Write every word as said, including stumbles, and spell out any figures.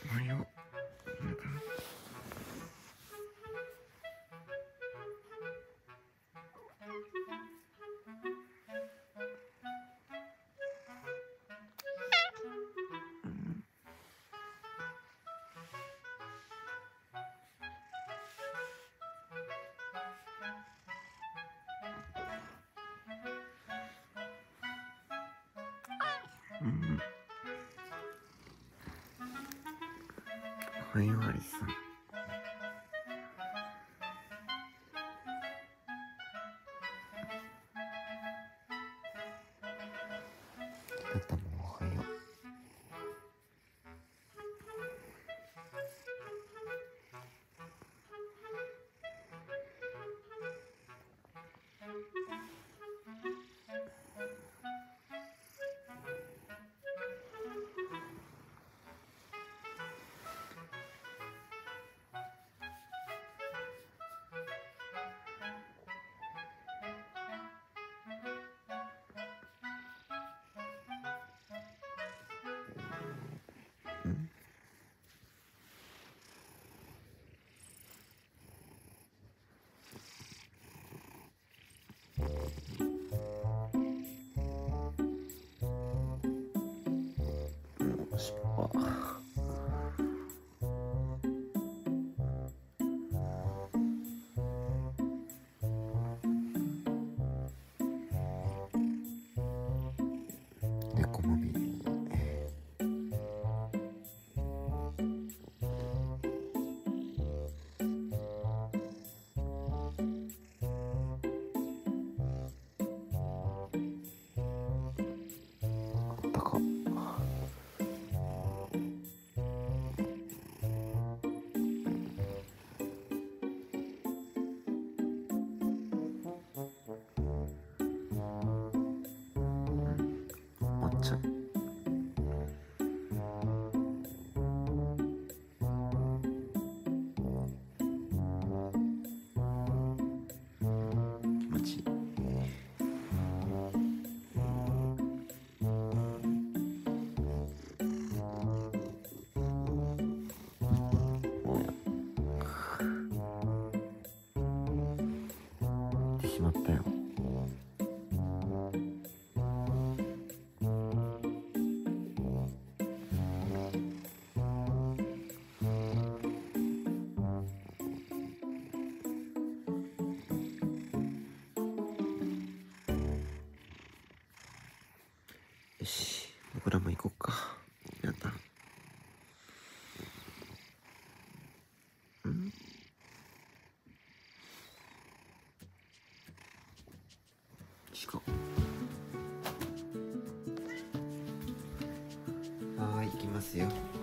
おはよう。うん、おはよう、アリスさん。あなたもおはよう。うん、おしっぽ。猫まみれ。あったか。抹茶。気持ちいい。おや。行ってしまったよ。よし、僕らも行こうか。やだ。うん。しか。はーい、行きますよ。